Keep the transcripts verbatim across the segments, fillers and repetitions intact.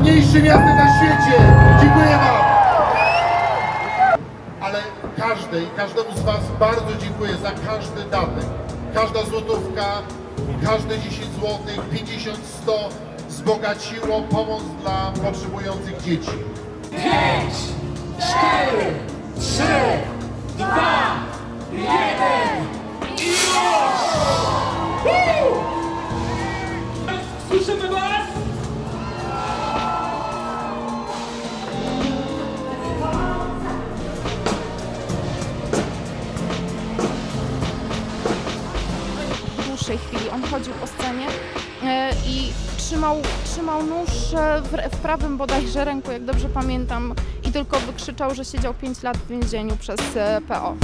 najładniejszym miastem na świecie. Dziękuję wam. Ale każdej, każdemu z was bardzo dziękuję za każdy datek. Każda złotówka, każde dziesięć złotych, pięćdziesiąt, sto wzbogaciło pomoc dla potrzebujących dzieci. pięć, cztery, trzy, dwa, jeden i już! Słyszymy was? W dłuższej chwili on chodził po scenie e, i trzymał, trzymał nóż w, w prawym bodajże ręku, jak dobrze pamiętam, i tylko wykrzyczał, że siedział pięć lat w więzieniu przez e, P O.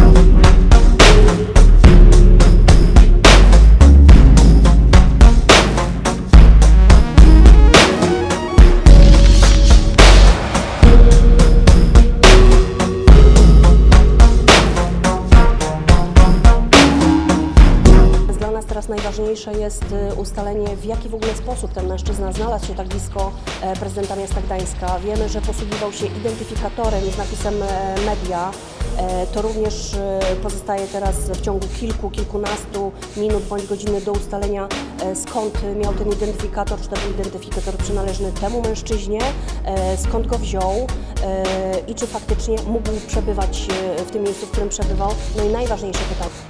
Teraz najważniejsze jest ustalenie, w jaki w ogóle sposób ten mężczyzna znalazł się tak blisko prezydenta miasta Gdańska. Wiemy, że posługiwał się identyfikatorem z napisem media. To również pozostaje teraz w ciągu kilku, kilkunastu minut bądź godziny do ustalenia, skąd miał ten identyfikator, czy to był identyfikator przynależny temu mężczyźnie, skąd go wziął i czy faktycznie mógł przebywać w tym miejscu, w którym przebywał. No i najważniejsze pytanie.